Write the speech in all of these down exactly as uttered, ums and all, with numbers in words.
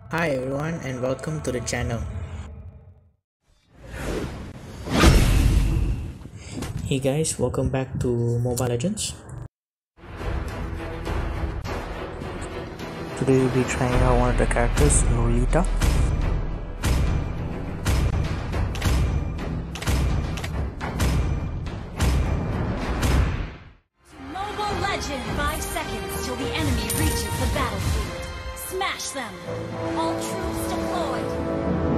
Hi everyone and welcome to the channel. Hey guys, welcome back to Mobile Legends. Today we'll be trying out one of the characters, Lolita. Mobile Legend! Five seconds till the enemy reaches the battlefield. Smash them! All troops deployed!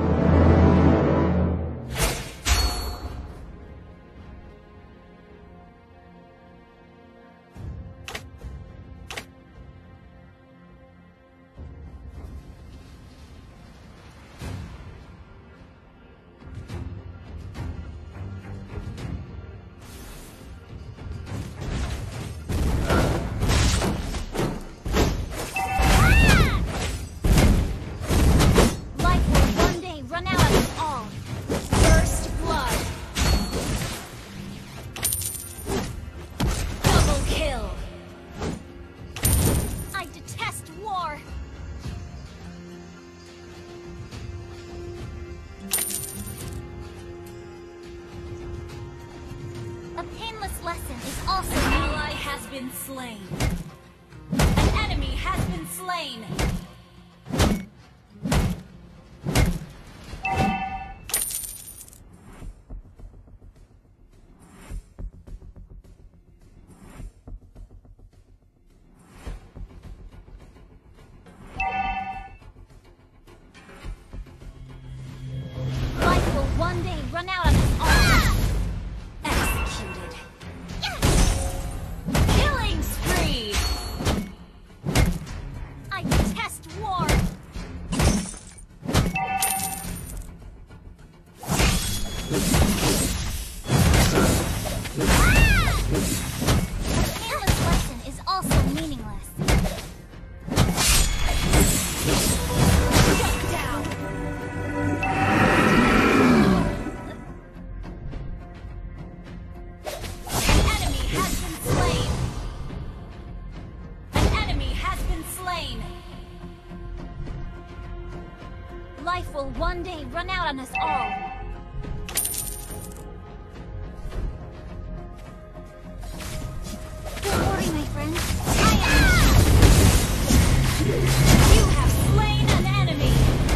A painless lesson is also an ally has been slain. An enemy has been slain. Life will one day run out of us all. Killing spree! I detest war! A painless lesson is also meaningless. Shut down! Life will one day run out on us all. Don't worry, my friend. I am. You have slain an enemy.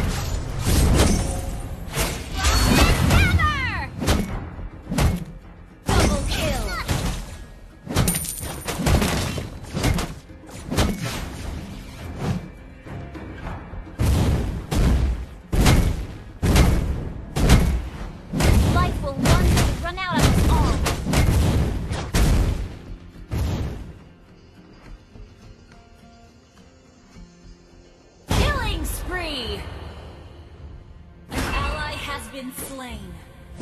Hammer! Double kill. Spree! An ally has been slain.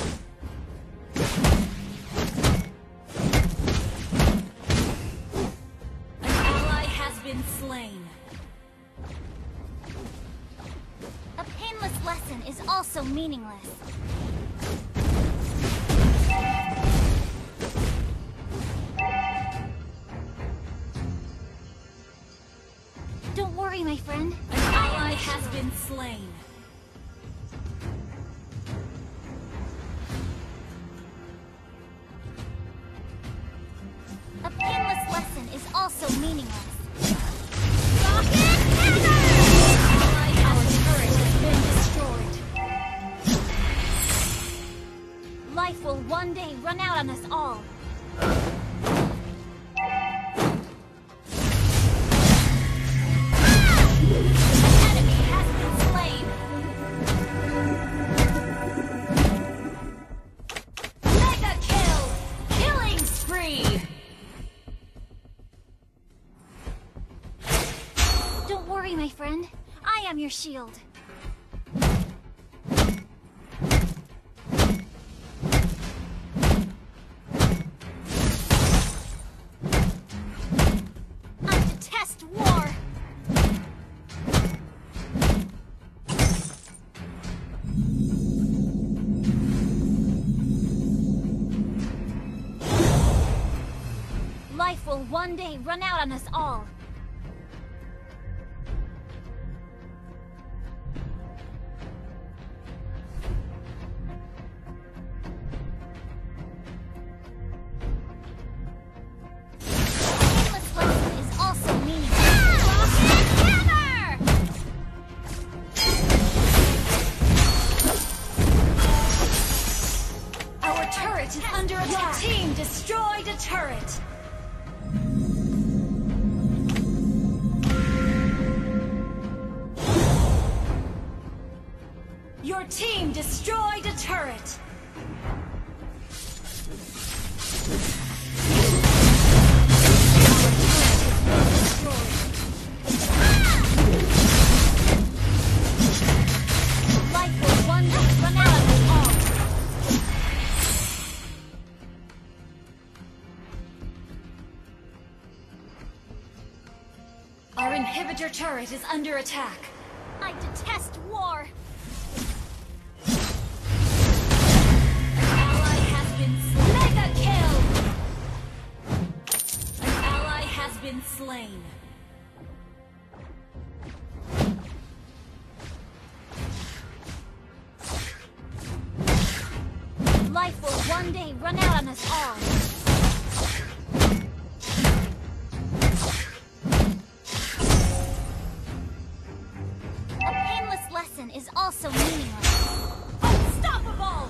An ally has been slain. A painless lesson is also meaningless. Don't worry, my friend. An ally has been slain. A painless lesson is also meaningless. Rocket hammer! Our turret has been destroyed. Life will one day run out on us all. Don't worry, my friend. I am your shield. I detest war. Life will one day run out on us all. Your team destroyed a turret! Life will one day run out of us all. Our inhibitor turret is under attack. I detest war! An ally has been slain. Mega kill! An ally has been slain. Life will one day run out on us all. A painless lesson is also meaningless. Unstoppable!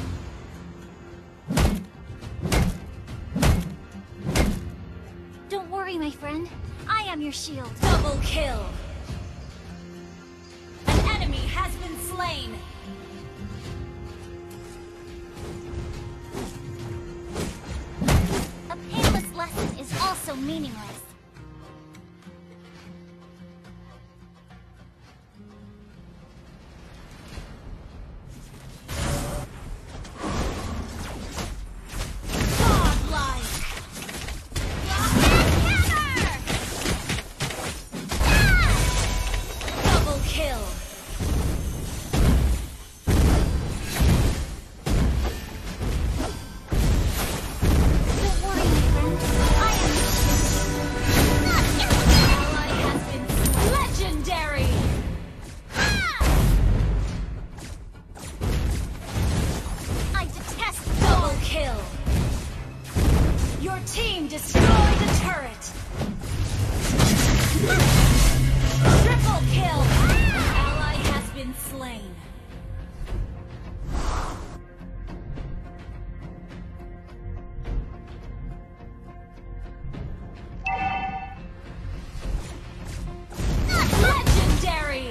Don't worry, my friend. I am your shield. Double kill! An enemy has been slain! A painless lesson is also meaningless. Your team destroyed a turret! Triple kill! An ally has been slain. Legendary!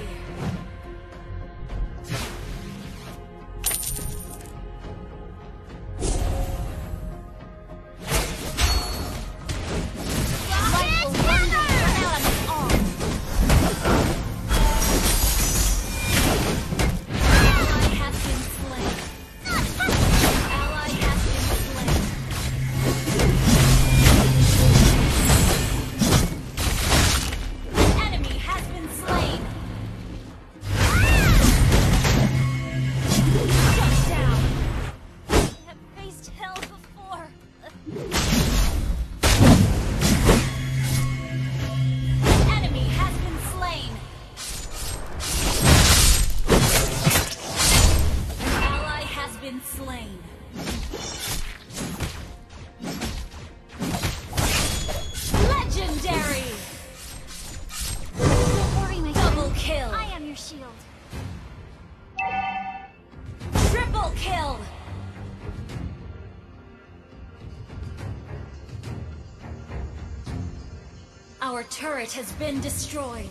Slain. Legendary! Don't worry, my Double friend. Kill! I am your shield. Triple kill! Our turret has been destroyed.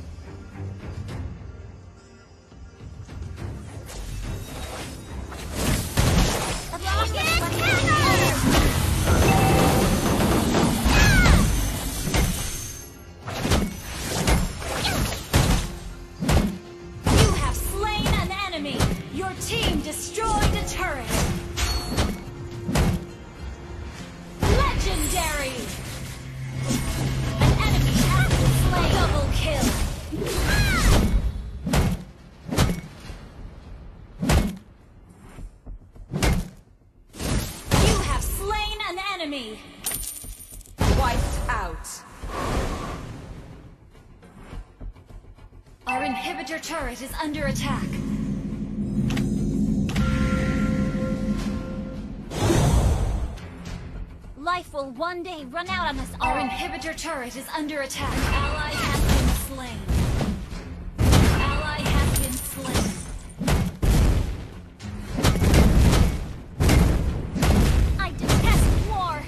Team destroyed a turret! Legendary! An enemy has been slain! Double kill! You have slain an enemy! Wiped out! Our inhibitor turret is under attack. Life will one day run out on us all. Our inhibitor turret is under attack. Ally has been slain. Ally has been slain. I detest war.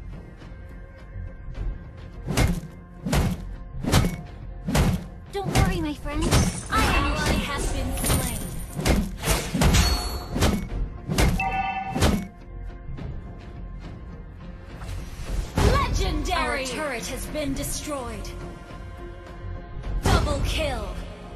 Don't worry. worry, my friend. I ally has been slain. Legendary! Our turret has been destroyed. Double kill.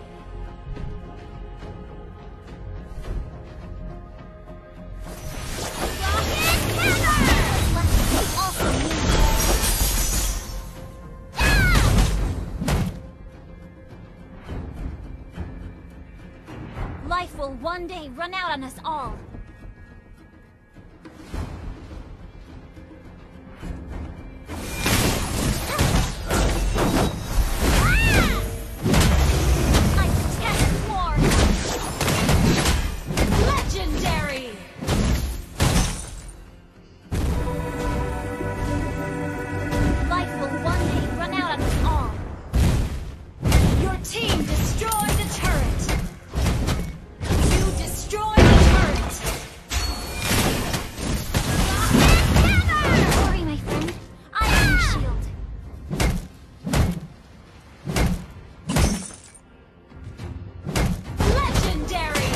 Life will one day run out on us all. I detest war. Legendary. Life will one day run out on us all. Your team destroyed the turret. Destroy the turret! Don't worry, my friend. I am your shield. Legendary!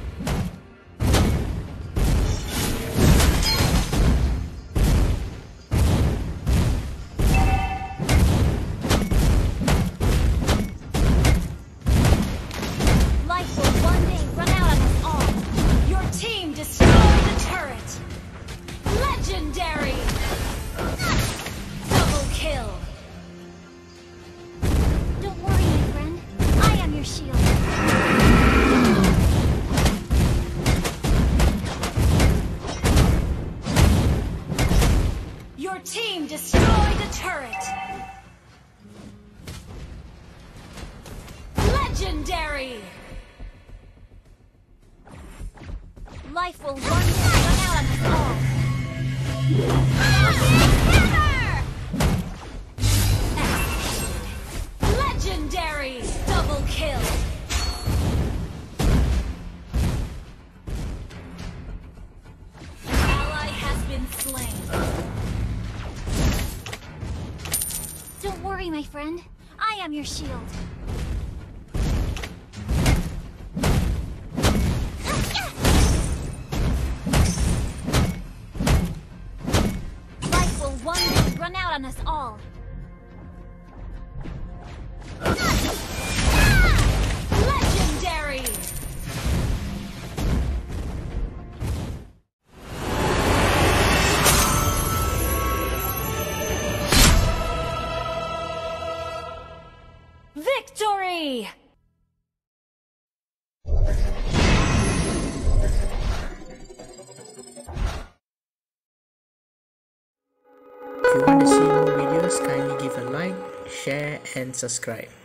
Life will one day run out on us all. Your team destroyed the turret. Legendary! Double kill. Don't worry, my friend. I am your shield. Your team destroyed the turret. Legendary! Life will one day run out on us all. Executed. Legendary! Double kill. Ally has been slain. Don't worry, my friend. I am your shield. One day run out on us all. Legendary! Victory! If you want to see more videos, kindly give a like, share and subscribe.